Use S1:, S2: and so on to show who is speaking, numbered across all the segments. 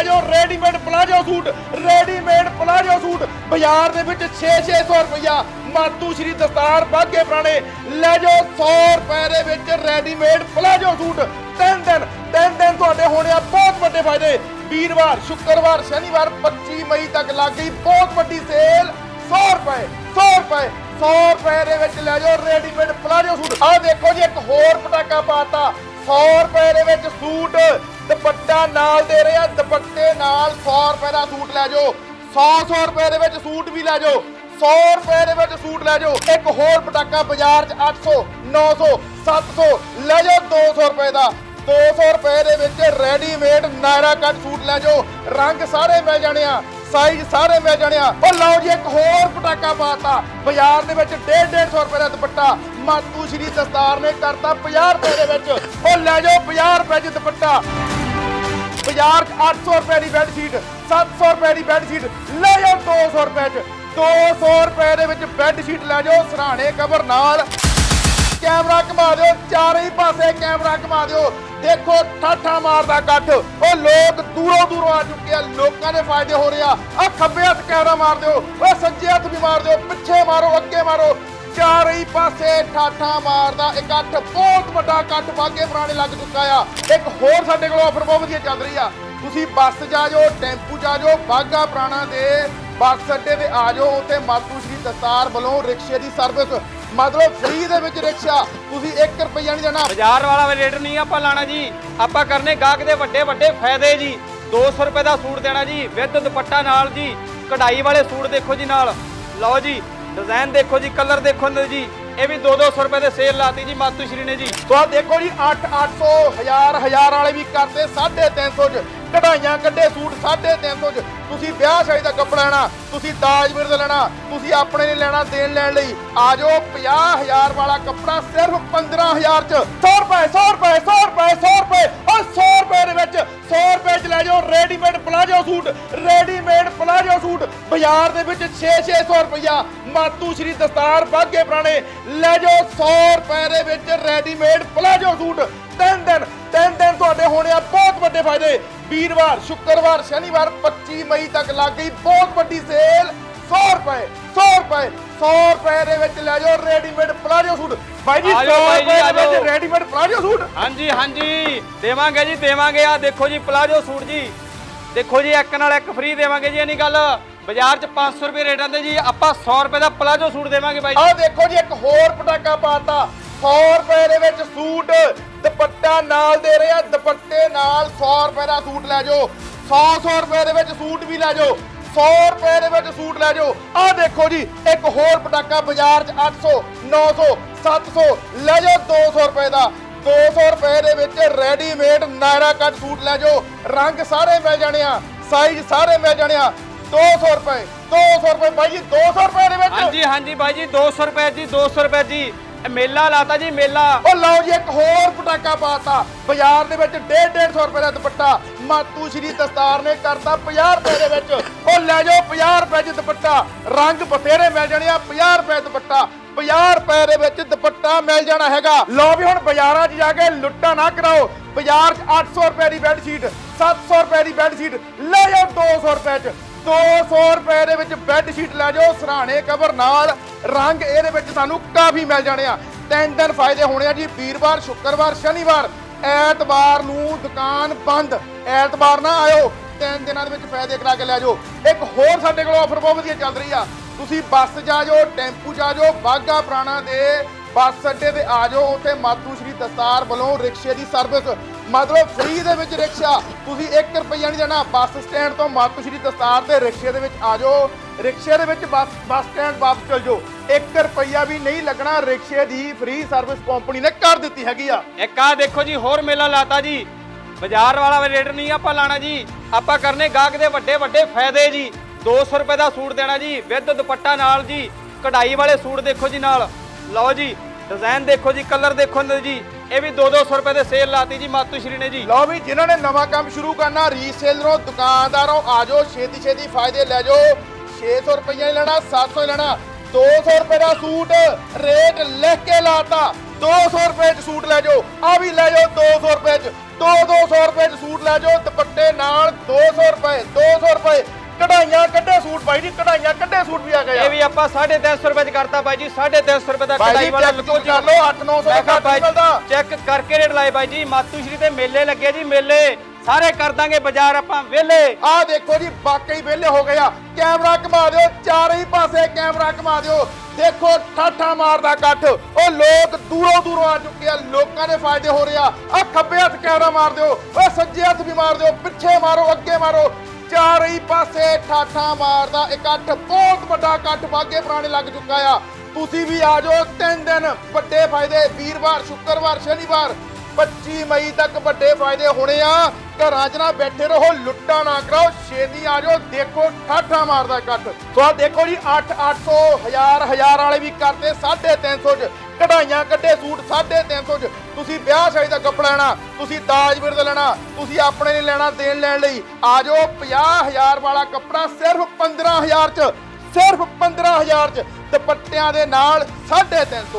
S1: जाओ readymade palazzo suit बाजार ਦੇ ਵਿੱਚ 600 रुपया मातू श्री दस्तार बागे पुराने ले जाओ 100 रुपए ਦੇ ਵਿੱਚ रेडीमेड प्लाजो सूट तीन दिन ਤੁਹਾਡੇ ਹੋਣੇ ਆ बहुत ਵੱਡੇ फायदे वीरवार शुक्रवार शनिवार 25 मई तक लग गई बहुत ਵੱਡੀ सेल 100 रुपए ਦੇ ਵਿੱਚ ਲੈ ਜਾਓ रेडीमेड प्लाजो सूट ਆ देखो जी एक होर पटाका पाता 100 रुपए ਦੇ ਵਿੱਚ सूट दुपट्टा नाल दे रहे हैं दुपट्टे नाल 100 रुपए का सूट ले जाओ 100 रुपए ਦੇ ਵਿੱਚ सूट भी ले जाओ 100 रुपए ਦੇ ਵਿੱਚ सूट ले जाओ एक होर पटाका बाजार 'ਚ 800 900 700 ले जाओ 200 रुपए का 200 रुपए ਦੇ ਵਿੱਚ रेडीमेड नायरा कट सूट ले जाओ रंग सारे मिल जाने आ साइज सारे मिल जाने आ लो जी एक होर पटाका पाता बाजार ਦੇ ਵਿੱਚ 150 रुपए का दुपट्टा मातू श्री दस्तार ने करता 50 रुपए ਦੇ ਵਿੱਚ ले जाओ 50 रुपए च दुपट्टा बाजार 800 रुपए की बेडशीट 700 रुपए की बेडशीट ले जाओ 200 रुपए च 200 रुपए ਦੇ ਵਿੱਚ बेडशीट ले जाओ सराहने कवर नाल कैमरा घुमा दो चारे ही पासे कैमरा घुमा दो देखो ठाठा मारदा कट ओ लोग दूरों आ चुके हैं लोगों के फायदे हो रहे आ खब्बे हथ कैमरा मार दो ओ सज्जे हथ भी मार दो पिछे मारो अगे मारो चारे ही पासे ठाठा मारदा इकट्ठ बहुत बड़ा कट बागे पुराने लग चुका है एक होर साडे कोल ऑफर बहुत वधिया चल रही है तुसी बस जा जाओ टेंपू जा जाओ बागा पुराना दे बस अड्डे ते आ जाओ उत्थे मातू श्री दस्तार वालों रिक्शे की सर्विस मतलब फ्री दे विच रिक्शा तुसी 1 रुपया नहीं देना
S2: बाजार वाला रेट नहीं आपां लाना जी आपां करने गाहक दे वड्डे फायदे जी 200 रुपए का सूट देना जी विद दुपट्टा नाल जी कढ़ाई वाले सूट देखो जी नाल लो जी डिजाइन देखो जी कलर देखो जी ये भी 200 रुपए दे सेल लाती जी मातू श्री ने जी
S1: तो देखो जी 800 1000 वाले भी करते 350 च कढ़ाइयां कड्डे सूट 350 च तुसी ब्याह शादी दा कपड़ा लेना तुसी दाज मिर्द लेना तुसी अपने नहीं लेना देन लैन लई आ जाओ 50000 वाला कपड़ा सिर्फ 15000 च 100 रुपए और 100 रुपए दे विच 100 रुपए च ले जाओ रेडीमेड प्लाजो सूट बाजार दे विच 600 रुपया मातू श्री दस्तार बागे पुराने ले जाओ 100 रुपए दे विच रेडीमेड प्लाजो सूट तीन दिन ਤੁਹਾਡੇ ਹੋਣੇ ਆ बहुत ਵੱਡੇ फायदे वीरवार शुक्रवार शनिवार 25 मई तक लग गई बहुत ਵੱਡੀ सेल 100 रुपए ਦੇ ਵਿੱਚ ਲੈ ਜਾਓ रेडीमेड प्लाजो सूट भाई जी 100 रुपए ਦੇ ਵਿੱਚ रेडीमेड प्लाजो सूट
S2: हाँ जी देवांगे जी देवांगे आ देखो जी प्लाजो सूट जी देखो जी एक नाल एक फ्री देवांगे जी नहीं गल बाजार च 500 रुपए रेट आंदे जी आपां 100 रुपए का प्लाजो सूट देवांगे भाई
S1: आ देखो जी एक होर पटाका पाता 100 रुपए ਦੇ ਵਿੱਚ सूट दुपट्टा नाल दे रहे हैं दुपट्टे नाल 100 रुपए का सूट ले जाओ 100 रुपए ਦੇ ਵਿੱਚ सूट भी ले जाओ 100 रुपए ਦੇ ਵਿੱਚ सूट ले जाओ आ देखो जी एक होर पटाका बाजार च 800 900 700 ले जाओ 200 रुपए का 200 रुपए ਦੇ ਵਿੱਚ रेडीमेड नायरा कट सूट ले जाओ रंग सारे मिल जाने आ साइज सारे मिल जाने आ 200 रुपए भाई जी 200 रुपए ਦੇ ਵਿੱਚ
S2: हाँ जी भाई जी 200 रुपए जी 200 रुपए जी मेला लाता जी मेला
S1: ओ लो जी एक होर पटाका पाता बाजार ਦੇ ਵਿੱਚ 150 रुपए का दुपट्टा मातू श्री दस्तार ने करता 50 रुपए ਦੇ ਵਿੱਚ ओ ले जाओ 50 रुपए च दुपट्टा रंग बथेरे मिल जाने आ 50 रुपए दुपट्टा 50 रुपए ਦੇ ਵਿੱਚ दुपट्टा मिल जाना हैगा लो भी हुण बाजारां 'ਚ जा के लुट्टा ना कराओ बाजार 'ਚ 800 रुपए की बेडशीट 700 रुपए की बेडशीट ले जाओ 200 रुपए च 200 रुपए ਦੇ ਵਿੱਚ बेडशीट ले जाओ सराहने कवर नाल रंग ਇਹਦੇ ਵਿੱਚ ਸਾਨੂੰ ਕਾਫੀ ਮਿਲ ਜਾਣੇ ਆ तीन दिन फायदे होने जी वीरवार शुक्रवार शनिवार ऐतवार नूं दुकान बंद ऐतवार ना आयो 3 दिनों के फायदे करा के ले जाओ एक होर साडे कोल ऑफर बहुत वधिया चल रही है तुसी बस जा जाओ टेंपू जा जाओ बागा पुराना दे बस अड्डे ते आ जाओ उत्थे मातू श्री दस्तार वालों रिक्शे की सर्विस मतलब फ्री दे विच रिक्शा तुसी 1 रुपया नहीं देना बस स्टैंड तो मातू श्री दस्तार ते रिक्शे दे विच आ जाओ रिक्शे दे विच बस स्टैंड वापस चल जाओ 1 रुपया भी नहीं लगना रिक्शे की फ्री सर्विस कंपनी ने कर दी हैगी आ
S2: एक आ देखो जी होर मेला लाता जी बाजार वाला रेट नहीं आपां लाना जी आपां करने गाहक दे वड्डे फायदे जी 200 रुपए का सूट देना जी विद दुपट्टा नाल जी कढ़ाई वाले सूट देखो जी नाल लो जी डिजाइन देखो जी कलर देखो जी ये भी 200 रुपए दे सेल लाती जी मातू श्री ने जी
S1: लो भी जिन्होंने नवा काम शुरू करना रीसेलरों दुकानदारों आ जाओ छेती फायदे ले जाओ 600 रुपया ही लेना 700 ही लेना 200 रुपए का सूट रेट लिख के लाता 200 रुपए च सूट ले जाओ। आ भी ले जाओ 200 रुपए च, 200 रुपए च सूट ले जाओ। दुपट्टे नाल 200 रुपए, 200 रुपए। कढ़ाइयां कड्डे सूट भाई जी, कढ़ाइयां कड्डे सूट भी आ गए।
S2: ये भी ਆਪਾਂ 350 ਰੁਪਏ ਚ ਕਰਤਾ ਬਾਈ ਜੀ, 350 ਰੁਪਏ ਦਾ
S1: ਕਢਾਈ ਵਾਲਾ ਲੁੱਟੋ ਕਰ ਲਓ। 8-900 ਦਾ ਘੱਟ ਮਿਲਦਾ।
S2: ਚੈੱਕ ਕਰਕੇ ਰੇਟ ਲਾਏ ਬਾਈ ਜੀ। ਮਾਤੂ ਸ਼੍ਰੀ ਤੇ ਮੇਲੇ ਲੱਗੇ ਜੀ, ਮੇਲੇ ਸਾਰੇ ਕਰ ਦਾਂਗੇ ਬਾਜ਼ਾਰ ਆਪਾਂ ਵੇਲੇ।
S1: ਆ ਦੇਖੋ ਜੀ ਵਾਕਈ ਵੇਲੇ ਹੋ ਗਏ ਆ। ਕੈਮਰਾ ਘੁਮਾ ਦਿਓ, ਚਾਰੇ ਹੀ ਪਾਸੇ ਕੈਮਰਾ ਘੁਮਾ ਦਿਓ। ਦੇਖੋ ਠਾਠਾ ਮਾਰਦਾ ਇਕੱਠ। ਉਹ ਲੋਕ ਦੂਰੋਂ ਦੂਰੋਂ ਆ ਚੁੱਕੇ ਆ, ਲੋਕਾਂ ਦੇ ਫਾਇਦੇ ਹੋ ਰਹੇ ਆ। ਆ ਖੱਬੇ ਹੱਥ ਕੈਮਰਾ ਮਾਰ ਦਿਓ, ਓਏ ਸੱਜੇ ਹੱਥ ਵੀ ਮਾਰ ਦਿਓ, ਪਿੱਛੇ ਮਾਰੋ, ਅੱਗੇ ਮਾਰੋ, ਚਾਰੇ ਹੀ ਪਾਸੇ ਠਾਠਾ ਮਾਰਦਾ ਇਕੱਠ। ਬਹੁਤ ਵੱਡਾ ਇਕੱਠ ਬਾਗੇ ਪੁਰਾਣੇ ਲੱਗ ਚੁੱਕਾ ਆ। ਤੁਸੀਂ ਵੀ ਆ ਜਾਓ। 3 ਦਿਨ ਵੱਡੇ ਫਾਇਦੇ, ਵੀਰਵਾਰ, ਸ਼ੁੱਕਰਵਾਰ, ਸ਼ਨੀਵਾਰ। 25 ਮਈ ਤੱਕ ਵੱਡੇ ਫਾਇਦੇ ਹੋਣੇ ਆ। ਘਰਾਂ 'ਚ ਨਾ ਬੈਠੇ ਰਹੋ, ਲੁੱਟਾਂ ਨਾ ਕਰਾਓ, ਛੇਤੀ ਆ ਜਾਓ। ਦੇਖੋ ਠਾਠਾ ਮਾਰਦਾ ਇਕੱਠ। ਸੋ ਆ ਦੇਖੋ ਜੀ 800 1000 ਵਾਲੇ ਵੀ ਕਰਦੇ 350 ਚ। ਕਢਾਈਆਂ ਕੱਢੇ ਸੂਟ 350 ਚ। ਤੁਸੀਂ ਵਿਆਹ ਸ਼ਾਦੀ ਦਾ ਕੱਪੜਾ ਲੈਣਾ, ਤੁਸੀਂ ਦਾਜ ਵੀਰ ਦਾ ਲੈਣਾ, ਤੁਸੀਂ ਆਪਣੇ ਲਈ ਲੈਣਾ ਦੇਣ ਲੈਣ ਲਈ, ਆ ਜਾਓ। 50000 ਵਾਲਾ ਕੱਪੜਾ ਸਿਰਫ 15000 ਚ, ਸਿਰਫ 15000 ਚ। ਦੁਪੱਟਿਆਂ ਦੇ ਨਾਲ 350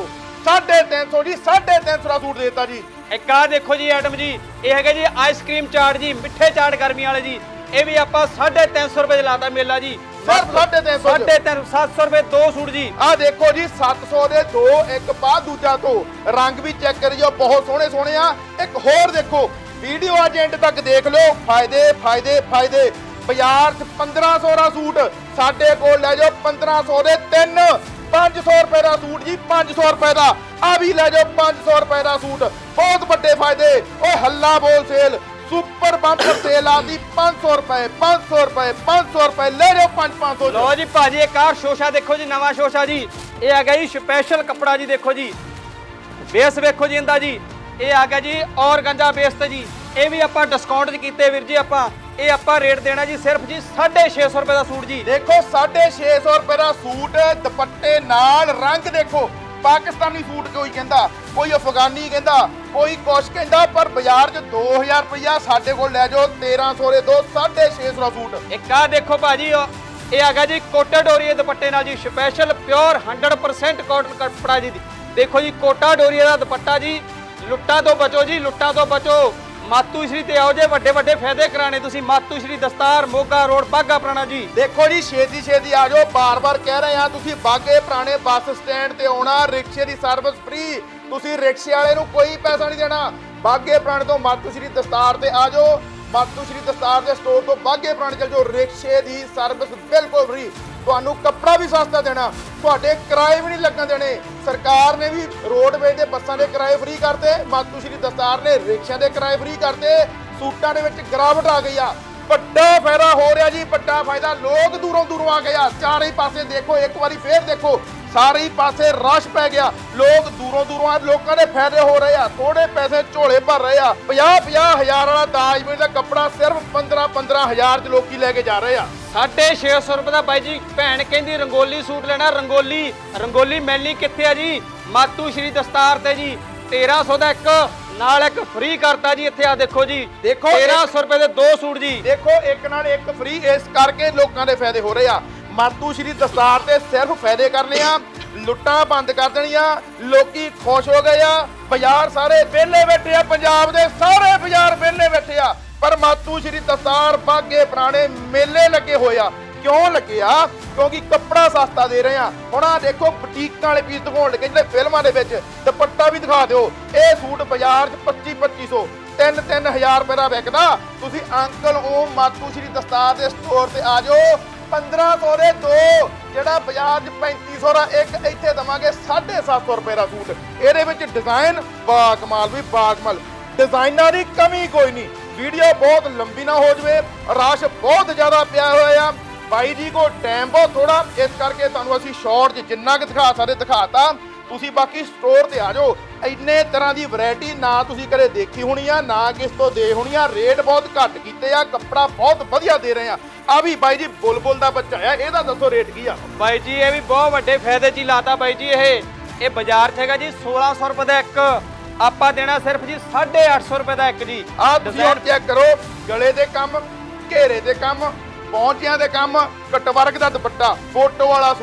S1: ਜੀ, 350 ਦਾ ਸੂਟ ਦੇਤਾ ਜੀ।
S2: ਇੱਕ ਆ ਦੇਖੋ ਜੀ ਆਈਟਮ ਜੀ, ਇਹ ਹੈਗਾ ਜੀ ਆਈਸਕ੍ਰੀਮ ਚਾਟ ਜੀ, ਮਿੱਠੇ ਚਾਟ ਗਰਮੀਆਂ ਵਾਲੇ ਜੀ। ਇਹ ਵੀ ਆਪਾਂ 350 ਰੁਪਏ ਚ ਲਾਤਾ ਮੇਲਾ ਜੀ।
S1: ਸਿਰਫ 350
S2: 700 ਰੁਪਏ 2 ਸੂਟ ਜੀ।
S1: ਆ ਦੇਖੋ ਜੀ 700 ਦੇ 2, ਇੱਕ ਬਾਅਦ ਦੂਜਾ ਤੋਂ। ਰੰਗ ਵੀ ਚੈੱਕ ਕਰਿਓ, ਬਹੁਤ ਸੋਹਣੇ ਸੋਹਣੇ ਆ। ਇੱਕ ਹੋਰ ਦੇਖੋ, ਵੀਡੀਓ ਅੱਜ ਐਂਡ ਤੱਕ ਦੇਖ ਲਿਓ। ਫਾਇਦੇ ਫਾਇਦੇ ਫਾਇਦੇ। ਬਾਜ਼ਾਰ 'ਚ 1500 ਦਾ ਸੂਟ, ਸਾਡੇ ਕੋਲ ਲੈ ਜਾਓ 1500 ਦੇ 3। 500 ਰੁਪਏ ਦਾ ਸੂਟ ਜੀ, 500 ਰੁਪਏ ਦਾ। ਆ ਵੀ ਲੈ ਜਾਓ 500 ਰੁਪਏ ਦਾ ਸੂਟ। ਬਹੁਤ ਵੱਡੇ ਫਾਇਦੇ। ਓਏ ਹੱਲਾ ਬੋਲ ਸੇਲ, ਸੁਪਰ ਬੰਪਰ ਸੇਲ ਆਦੀ। 500 ਰੁਪਏ, 500 ਰੁਪਏ, 500 ਰੁਪਏ ਲੈ ਜਾਓ। 500
S2: ਲੋ ਜੀ ਭਾਜੀ, ਇੱਕ ਆ ਸ਼ੋਸ਼ਾ ਦੇਖੋ ਜੀ, ਨਵਾਂ ਸ਼ੋਸ਼ਾ ਜੀ। ਇਹ ਆ ਗਿਆ ਜੀ ਸਪੈਸ਼ਲ ਕੱਪੜਾ ਜੀ। ਦੇਖੋ ਜੀ ਬੇਸ ਵੇਖੋ ਜੀ ਇਹਦਾ ਜੀ। ਇਹ ਆ ਗਿਆ ਜੀ ਔਰਗੰਜਾ ਬੇਸ ਤੇ ਜੀ। ਇਹ ਵੀ ਆਪਾਂ ਡਿਸਕਾਊਂਟ 'ਚ ਕੀਤੇ ਵੀਰ ਜੀ। ਇਹ ਆਪਾਂ ਰੇਟ ਦੇਣਾ ਜੀ ਸਿਰਫ ਜੀ 650 ਰੁਪਏ ਦਾ ਸੂਟ ਜੀ।
S1: ਦੇਖੋ 650 ਰੁਪਏ ਦਾ ਸੂਟ, ਦੁਪੱਟੇ ਨਾਲ। ਰੰਗ ਦੇਖੋ, ਪਾਕਿਸਤਾਨੀ ਸੂਟ ਕੋਈ ਕਹਿੰਦਾ, ਕੋਈ ਅਫਗਾਨੀ ਕਹਿੰਦਾ, ਕੋਈ ਕੁਛ ਕਹਿੰਦਾ, ਪਰ ਬਾਜ਼ਾਰ 'ਚ 2000 ਰੁਪਇਆ, ਸਾਡੇ ਕੋਲ ਲੈ ਜਾਓ 1300 ਦੇ 2, 650 ਦਾ ਸੂਟ।
S2: ਇੱਕ ਆ ਦੇਖੋ ਭਾਜੀ, ਇਹ ਆ ਗਿਆ ਜੀ ਕੋਟਾ ਡੋਰੀਏ ਦੁਪੱਟੇ ਨਾਲ ਜੀ, ਸਪੈਸ਼ਲ ਪਿਓਰ 100% ਕਾਟਨ ਕੱਪੜਾ ਜੀ। ਦੇਖੋ ਜੀ ਕੋਟਾ ਡੋਰੀਏ ਦਾ ਦੁਪੱਟਾ ਜੀ। ਲੁੱਟਾਂ ਤੋਂ ਬਚੋ ਜੀ, ਲੁੱਟਾਂ ਤੋਂ ਬਚੋ। ਮਾਤੂ ਸ਼੍ਰੀ ਤੇ ਆਓ ਜੇ ਵੱਡੇ ਵੱਡੇ ਫਾਇਦੇ ਕਰਾਣੇ ਤੁਸੀਂ। ਮਾਤੂ ਸ਼੍ਰੀ ਦਸਤਾਰ, ਮੋਗਾ ਰੋਡ, ਬਾਗਾ ਪੁਰਾਣਾ ਜੀ।
S1: ਦੇਖੋ ਜੀ ਛੇਤੀ ਛੇਤੀ ਆ ਜਾਓ। ਬਾਰ-ਬਾਰ ਕਹਿ ਰਹੇ ਆ, ਤੁਸੀਂ ਬਾਗੇ ਪੁਰਾਣੇ ਬੱਸ ਸਟੈਂਡ ਤੇ ਆਉਣਾ। ਰਿਕਸ਼ੇ ਦੀ ਸਰਵਿਸ ਫ੍ਰੀ, ਤੁਸੀਂ ਰਿਕਸ਼ੇ ਵਾਲੇ ਨੂੰ ਕੋਈ ਪੈਸਾ ਨਹੀਂ ਦੇਣਾ। ਬਾਗੇ ਪੁਰਾਣੇ ਤੋਂ ਮਾਤੂ ਸ਼੍ਰੀ ਦਸਤਾਰ ਤੇ ਆ ਜਾਓ। ਮਾਤੂ ਸ਼੍ਰੀ ਦਸਤਾਰ ਦੇ ਸਟੋਰ ਤੋਂ ਬਾਗੇ ਪੁਰਾਣੇ ਚਲ ਜਾਓ। ਰਿਕਸ਼ੇ ਦੀ ਸਰਵਿਸ ਬਿਲਕੁਲ ਫ੍ਰੀ। ਤੁਹਾਨੂੰ ਕੱਪੜਾ ਵੀ ਸਸਤਾ ਦੇਣਾ, ਤੁਹਾਡੇ ਕਿਰਾਏ ਵੀ ਨਹੀਂ ਲੱਗਣ ਦੇਣੇ। ਸਰਕਾਰ ਨੇ ਵੀ ਰੋਡਵੇਜ਼ ਦੇ ਬੱਸਾਂ ਦੇ ਕਿਰਾਏ ਫ੍ਰੀ ਕਰਤੇ, ਮਾਤੂ ਸ਼੍ਰੀ ਦਸਤਾਰ ਨੇ ਰਿਕਸ਼ਿਆਂ ਦੇ ਕਿਰਾਏ ਫ੍ਰੀ ਕਰਤੇ। ਸੂਟਾਂ ਦੇ ਵਿੱਚ ਗਿਰਾਵਟ ਆ ਗਈ ਆ। ਵੱਡਾ ਫਾਇਦਾ ਹੋ ਰਿਹਾ ਜੀ, ਵੱਡਾ ਫਾਇਦਾ। ਲੋਕ ਦੂਰੋਂ ਦੂਰੋਂ ਆ ਗਏ ਆ। ਚਾਰੇ ਪਾਸੇ ਦੇਖੋ, ਇੱਕ ਵਾਰੀ ਫੇਰ ਦੇਖੋ, ਸਾਰੇ ਹੀ ਪਾਸੇ ਰਸ਼ ਪੈ ਗਿਆ। ਲੋਕ ਦੂਰੋਂ ਦੂਰੋਂ ਆ, ਲੋਕਾਂ ਦੇ ਫਾਇਦੇ ਹੋ ਰਹੇ ਆ। ਥੋੜੇ ਪੈਸੇ ਝੋਲੇ ਭਰ ਰਹੇ ਆ। 50-50 ਹਜ਼ਾਰ ਵਾਲਾ ਦਾਜ ਵੀਰ ਦਾ ਕੱਪੜਾ ਸਿਰਫ 15-15 ਹਜ਼ਾਰ 'ਚ ਲੋਕੀ ਲੈ ਕੇ ਜਾ ਰਹੇ ਆ।
S2: 650 ਰੁਪਏ ਦਾ ਬਾਈ ਜੀ। ਭੈਣ ਕਹਿੰਦੀ ਰੰਗੋਲੀ ਸੂਟ ਲੈਣਾ, ਰੰਗੋਲੀ। ਰੰਗੋਲੀ ਮਿਲਣੀ ਕਿੱਥੇ ਆ ਜੀ? ਮਾਤੂ ਸ਼੍ਰੀ ਦਸਤਾਰ ਤੇ ਜੀ। 1300 ਦਾ ਇੱਕ ਨਾਲ ਇੱਕ ਫ੍ਰੀ ਕਰਤਾ ਜੀ। ਇੱਥੇ ਆ ਦੇਖੋ ਜੀ, ਦੇਖੋ 1300 ਰੁਪਏ ਦੇ 2 ਸੂਟ ਜੀ।
S1: ਦੇਖੋ ਇੱਕ ਨਾਲ ਇੱਕ ਫ੍ਰੀ, ਇਸ ਕਰਕੇ ਲੋਕਾਂ ਦੇ ਫਾਇਦੇ ਹੋ ਰਹੇ ਆ। ਮਾਤੂ ਸ਼੍ਰੀ ਦਸਤਾਰ ਤੇ ਸਿਰਫ ਫਾਇਦੇ ਕਰਨੇ ਆ, ਲੁੱਟਾਂ ਬੰਦ ਕਰ ਦੇਣੀਆਂ। ਲੋਕੀ ਖੁਸ਼ ਹੋ ਗਏ ਆ। ਬਾਜ਼ਾਰ ਸਾਰੇ ਵਿਹਲੇ ਬੈਠੇ ਆ, ਪੰਜਾਬ ਦੇ ਸਾਰੇ ਬਾਜ਼ਾਰ ਵਿਹਲੇ ਬੈਠੇ ਆ। ਪਰ ਮਾਤੂ ਸ਼੍ਰੀ ਦਸਤਾਰ ਬਾਗੇ ਪੁਰਾਣੇ ਮੇਲੇ ਲੱਗੇ ਹੋਏ ਆ। ਕਿਉਂ ਲੱਗੇ ਆ? ਕਿਉਂਕਿ ਕੱਪੜਾ ਸਸਤਾ ਦੇ ਰਹੇ ਆ। ਹੁਣ ਆ ਦੇਖੋ ਬੁਟੀਕਾਂ ਵਾਲੇ ਪੀਸ ਦਿਖਾਉਣ ਲੱਗੇ ਜਿਹੜੇ ਫਿਲਮਾਂ ਦੇ ਵਿੱਚ। ਦੁਪੱਟਾ ਵੀ ਦਿਖਾ ਦਿਓ। ਇਹ ਸੂਟ ਬਾਜ਼ਾਰ 'ਚ 2500 3-3 ਹਜ਼ਾਰ ਰੁਪਏ ਦਾ ਵਿਕਦਾ। ਤੁਸੀਂ ਅੰਕਲ ਓਮ ਮਾਤੂ ਸ਼੍ਰੀ ਦਸਤਾਰ ਦੇ ਸਟੋਰ ਤੇ ਆ ਜਾਓ। 1500 ਦੇ 2, ਜਿਹੜਾ ਬਾਜ਼ਾਰ 'ਚ 3500 ਦਾ ਇੱਕ, ਇੱਥੇ ਦਵਾਂਗੇ 750 ਰੁਪਏ ਦਾ ਸੂਟ। ਇਹਦੇ ਵਿੱਚ ਡਿਜ਼ਾਈਨ ਬਾਕਮਾਲ ਵੀ ਬਾਕਮਾਲ। ਡਿਜ਼ਾਈਨਾਂ ਦੀ ਕਮੀ ਕੋਈ ਨਹੀਂ। ਵੀਡੀਓ ਬਹੁਤ ਲੰਬੀ ਨਾ ਹੋ ਜਵੇ, ਰਸ਼ ਬਹੁਤ ਜ਼ਿਆਦਾ ਪਿਆ ਹੋਇਆ ਆ। ਬਾਈ ਜੀ ਕੋ ਟਾਈਮ ਬਹੁਤ ਥੋੜਾ, ਇਸ ਕਰਕੇ ਤੁਹਾਨੂੰ ਅਸੀਂ ਸ਼ਾਰਟ 'ਚ ਜਿੰਨਾ ਕਿ ਦਿਖਾ ਸਕਦੇ ਦਿਖਾਤਾ। ਤੁਸੀਂ ਬਾਕੀ ਸਟੋਰ ਤੇ ਆ ਜਾਓ। ਇੰਨੇ ਤਰ੍ਹਾਂ ਦੀ ਵੈਰਾਈਟੀ ਨਾ ਤੁਸੀਂ ਕਦੇ ਦੇਖੀ ਹੋਣੀ ਆ, ਨਾ ਕਿਸ ਤੋਂ ਦੇ ਹੋਣੀ ਆ। ਰੇਟ ਬਹੁਤ ਘੱਟ ਕੀਤੇ ਆ, ਕੱਪੜਾ ਬਹੁਤ ਵਧੀਆ ਦੇ ਰਹੇ ਆ। ਆ ਵੀ ਬਾਈ ਜੀ ਬੁਲਬੁਲ ਦਾ ਬੱਚਾ ਆ, ਇਹਦਾ ਦੱਸੋ ਰੇਟ ਕੀ ਆ?
S2: ਬਾਈ ਜੀ ਇਹ ਵੀ ਬਹੁਤ ਵੱਡੇ ਫਾਇਦੇ 'ਚ ਹੀ ਲਾਤਾ ਬਾਈ ਜੀ। ਇਹ ਬਾਜ਼ਾਰ 'ਚ ਹੈਗਾ ਜੀ 1600 ਰੁਪਏ ਦਾ ਇੱਕ, ਆਪਾਂ ਦੇਣਾ ਸਿਰਫ ਜੀ 850 ਰੁਪਏ ਦਾ ਇੱਕ ਜੀ।
S1: ਆ ਤੁਸੀਂ ਹੁਣ ਚੈੱਕ ਕਰੋ, ਗਲੇ ਦੇ ਕੰਮ, ਘੇਰੇ ਦੇ ਕੰਮ, ਪੌਂਚਿਆਂ ਦੇ ਕੰਮ, ਕਟਵਰਕ ਦਾ ਦੁਪੱਟਾ, ਫੋਟੋ ਵਾਲਾ ਸੂਟ,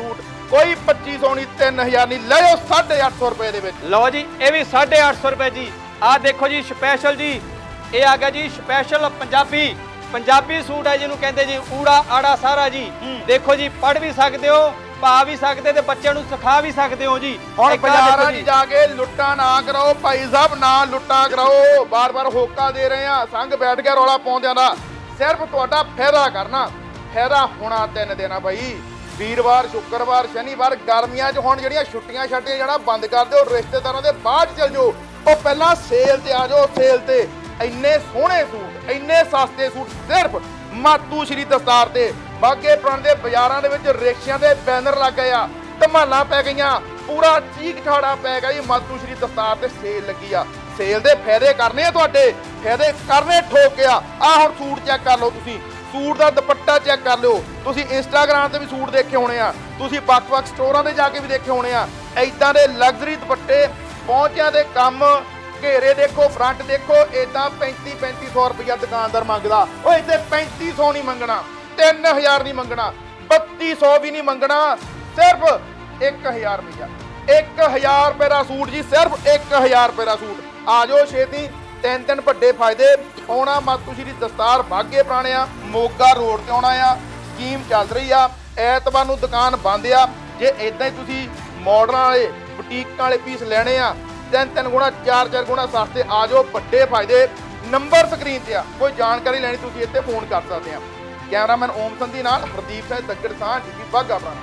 S1: ਕੋਈ 2500 ਨਹੀਂ 3000 ਨਹੀਂ, ਲੈ ਜਾਓ 850 ਰੁਪਏ ਦੇ ਵਿੱਚ।
S2: ਲਓ ਜੀ ਇਹ ਵੀ 850 ਰੁਪਏ ਜੀ। ਆਹ ਦੇਖੋ ਜੀ ਸਪੈਸ਼ਲ ਜੀ, ਇਹ ਆ ਗਿਆ ਜੀ ਸਪੈਸ਼ਲ ਪੰਜਾਬੀ ਸੂਟ ਹੈ ਜਿਹਨੂੰ ਕਹਿੰਦੇ ਜੀ ਊੜਾ ਆੜਾ ਸਾਰਾ ਜੀ। ਦੇਖੋ ਜੀ ਪੜ ਵੀ ਸਕਦੇ ਹੋ, ਪਾ ਵੀ ਸਕਦੇ ਤੇ ਬੱਚਿਆਂ ਨੂੰ ਸਿਖਾ ਵੀ ਸਕਦੇ ਹੋ ਜੀ।
S1: ਹੁਣ ਬਾਜ਼ਾਰਾਂ 'ਚ ਜਾ ਕੇ ਲੁੱਟਾਂ ਨਾ ਕਰਾਓ ਭਾਈ ਸਾਹਿਬ, ਨਾ ਲੁੱਟਾਂ ਕਰਾਓ। ਬਾਰ-ਬਾਰ ਹੋਕਾ ਦੇ ਰਹੇ ਆ, ਸੰਗ ਬੈਠ ਕੇ ਰੌਲਾ ਪਾਉਂਦਿਆਂ ਦਾ। ਸਿਰਫ ਤੁਹਾਡਾ ਫਾਇਦਾ ਕਰਨਾ, ਫਾਇਦਾ ਹੋਣਾ 3 ਦਿਨ ਆ ਭਾਈ, ਵੀਰਵਾਰ ਸ਼ੁੱਕਰਵਾਰ ਸ਼ਨੀਵਾਰ। ਗਰਮੀਆਂ 'ਚ ਹੁਣ ਜਿਹੜੀਆਂ ਛੁੱਟੀਆਂ ਜਿਹੜਾ ਬੰਦ ਕਰ ਦਿਓ, ਰਿਸ਼ਤੇਦਾਰਾਂ ਦੇ ਬਾਅਦ ਚਲ ਜਾਓ। ਉਹ ਪਹਿਲਾਂ ਸੇਲ ਤੇ ਆ ਜਾਓ, ਸੇਲ ਤੇ ਇੰਨੇ ਸੋਹਣੇ ਸੂਟ, ਇੰਨੇ ਸਸਤੇ ਸੂਟ ਸਿਰਫ ਮਾਤੂ ਸ਼੍ਰੀ ਦਸਤਾਰ ਤੇ। ਬਾਗੇ ਪੁਰਾਣੇ ਦੇ ਬਾਜ਼ਾਰਾਂ ਦੇ ਵਿੱਚ ਰਿਕਸ਼ਿਆਂ ਦੇ ਬੈਨਰ ਲੱਗ ਗਏ ਆ, ਧਮਾਲਾਂ ਪੈ ਗਈਆਂ, ਪੂਰਾ ਚੀਕ ਠਾੜਾ ਪੈ ਗਿਆ ਜੀ। ਮਾਤੂ ਸ਼੍ਰੀ ਦਸਤਾਰ ਤੇ ਸੇਲ ਲੱਗੀ ਆ, ਸੇਲ ਦੇ ਫਾਇਦੇ ਕਰਨੇ ਆ ਤੁਹਾਡੇ, ਫਾਇਦੇ ਕਰਨੇ ਠੋਕ ਆ। ਆਹ ਹੁਣ ਸੂਟ ਚੈੱਕ ਕਰ ਲਓ ਤੁਸੀਂ, ਸੂਟ ਦਾ ਦੁਪੱਟਾ ਚੈੱਕ ਕਰ ਲਿਓ। ਤੁਸੀਂ ਇੰਸਟਾਗ੍ਰਾਮ ਤੇ ਵੀ ਸੂਟ ਦੇਖੇ ਹੋਣੇ ਆ, ਤੁਸੀਂ ਵੱਖ-ਵੱਖ ਸਟੋਰਾਂ ਤੇ ਜਾ ਕੇ ਵੀ ਦੇਖੇ ਹੋਣੇ ਆ। ਐਦਾਂ ਦੇ ਲਗਜ਼ਰੀ ਦੁਪੱਟੇ, ਪਹੁੰਚਿਆਂ ਦੇ ਕੰਮ, ਘੇਰੇ ਦੇਖੋ, ਫਰੰਟ ਦੇਖੋ। ਇਦਾਂ 3500 ਰੁਪਇਆ ਦੁਕਾਨਦਾਰ ਮੰਗਦਾ, ਉਹ ਇੱਥੇ 3500 ਨਹੀਂ ਮੰਗਣਾ, 3000 ਨਹੀਂ ਮੰਗਣਾ, 3200 ਵੀ ਨਹੀਂ ਮੰਗਣਾ, ਸਿਰਫ 1000 ਰੁਪਇਆ। 1000 ਰੁਪਏ ਦਾ ਸੂਟ ਜੀ, ਸਿਰਫ 1000 ਰੁਪਏ ਦਾ ਸੂਟ। ਆ ਜਾਓ ਛੇਤੀ, 3 ਵੱਡੇ ਫਾਇਦੇ। ਆਉਣਾ ਮਾਤੂ ਸ਼੍ਰੀ ਦਸਤਾਰ ਬਾਗੇ ਪੁਰਾਣੇ ਆ, ਮੋਗਾ ਰੋਡ ਤੇ ਆਉਣਾ ਆ। ਸਕੀਮ ਚੱਲ ਰਹੀ ਆ, ਐਤਵਾਰ ਨੂੰ ਦੁਕਾਨ ਬੰਦ ਆ। ਜੇ ਇਦਾਂ ਹੀ ਤੁਸੀਂ ਮਾਡਲਾਂ ਵਾਲੇ ਬੁਟੀਕਾਂ ਵਾਲੇ ਪੀਸ ਲੈਣੇ ਆ 3 ਗੁਣਾ 4 ਗੁਣਾ ਸਸਤੇ, ਆ ਜਾਓ, ਵੱਡੇ ਫਾਇਦੇ। ਨੰਬਰ ਸਕਰੀਨ ਤੇ ਆ, ਕੋਈ ਜਾਣਕਾਰੀ ਲੈਣੀ ਤੁਸੀਂ ਇੱਥੇ ਫੋਨ ਕਰ ਸਕਦੇ ਆ। ਕੈਮਰਾਮੈਨ ਓਮ ਸੰਧੀ ਨਾਲ ਹਰਦੀਪ ਸਿੰਘ ਦੱਗੜ ਸਾਹ, ਬਾਗਾ ਪੁਰਾਣਾ।